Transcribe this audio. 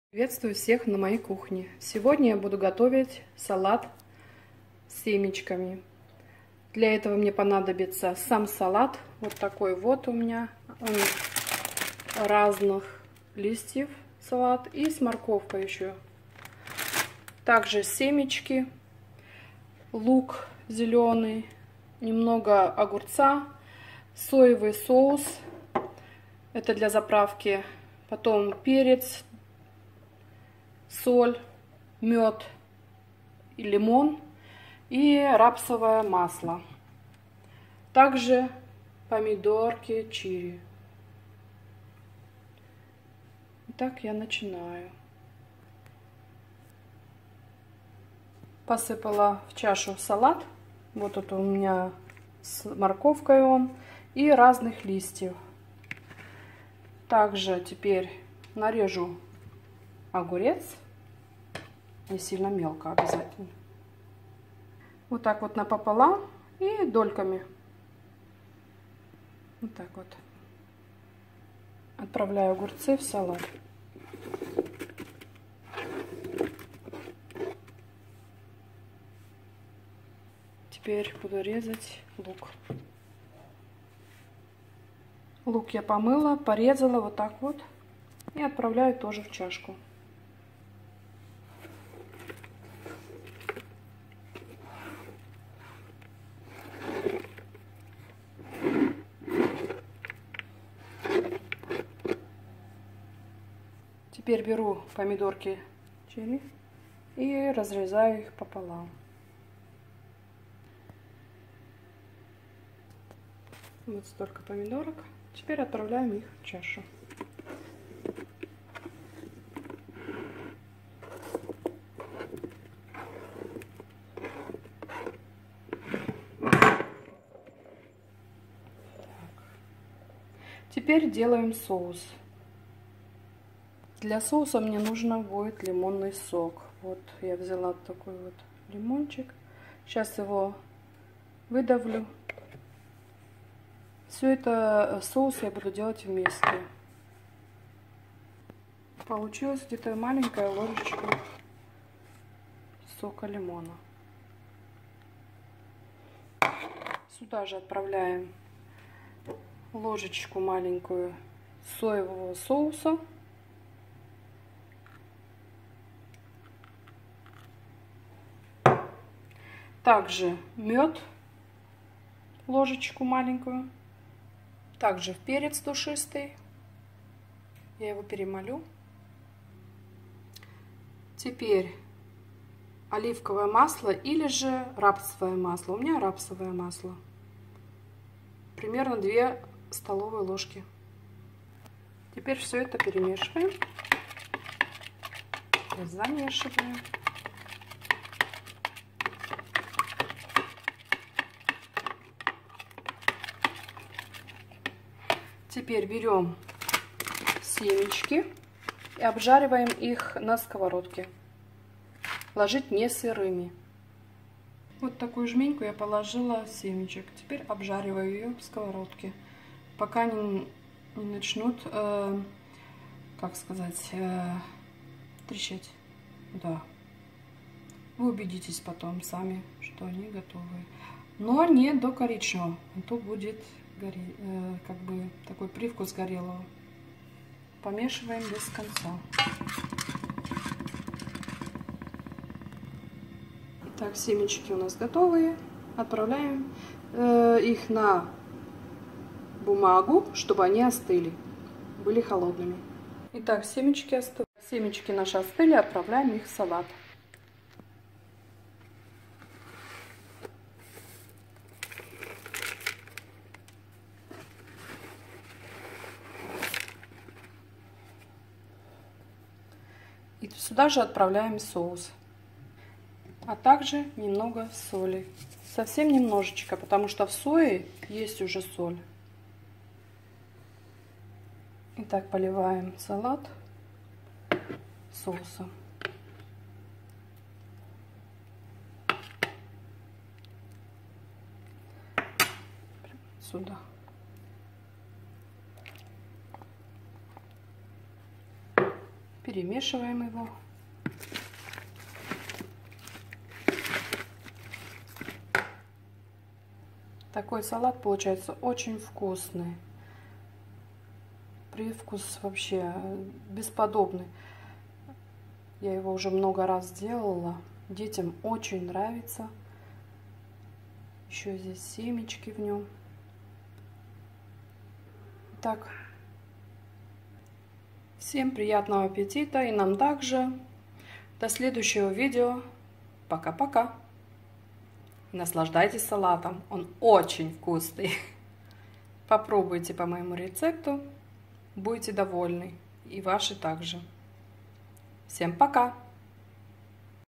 Приветствую всех на моей кухне. Сегодня я буду готовить салат с семечками. Для этого мне понадобится сам салат. Вот такой вот у меня. Он разных листьев салат. И с морковкой еще. Также семечки, лук зеленый, немного огурца, соевый соус. Это для заправки. Потом перец, соль, мед и лимон и рапсовое масло. Также помидорки черри. Итак, я начинаю. Посыпала в чашу салат. Вот тут у меня с морковкой он и разных листьев. Также теперь нарежу огурец. Не сильно мелко обязательно. Вот так вот напополам и дольками. Вот так вот. Отправляю огурцы в салат. Теперь буду резать лук. Лук я помыла, порезала вот так вот. И отправляю тоже в чашку. Теперь беру помидорки черри и разрезаю их пополам. Вот столько помидорок. Теперь отправляем их в чашу. Теперь делаем соус. Для соуса мне нужно будет лимонный сок. Вот я взяла такой вот лимончик. Сейчас его выдавлю. Все это соус я буду делать вместе. Получилась где-то маленькая ложечка сока лимона. Сюда же отправляем ложечку маленькую соевого соуса. Также мед, ложечку маленькую. Также перец душистый. Я его перемолю. Теперь оливковое масло или же рапсовое масло. У меня рапсовое масло. Примерно 2 столовые ложки. Теперь все это перемешиваем. Замешиваем. Теперь берем семечки и обжариваем их на сковородке. Ложить не сырыми. Вот такую жменьку я положила семечек. Теперь обжариваю ее в сковородке, пока не начнут, как сказать, трещать. Да. Вы убедитесь потом сами, что они готовы. Но не до коричневого, а то будет как бы такой привкус горелого. Помешиваем без конца. Итак, семечки у нас готовые. Отправляем их на бумагу, чтобы они остыли, были холодными. Итак, семечки остыли. Семечки наши остыли, отправляем их в салат. И сюда же отправляем соус, а также немного соли. Совсем немножечко, потому что в сое есть уже соль. Итак, поливаем салат соусом. Сюда. Перемешиваем его. Такой салат получается очень вкусный. Привкус вообще бесподобный. Я его уже много раз делала. Детям очень нравится. Еще здесь семечки в нем. Так. Всем приятного аппетита и нам также. До следующего видео. Пока-пока. Наслаждайтесь салатом. Он очень вкусный. Попробуйте по моему рецепту. Будете довольны. И ваши также. Всем пока!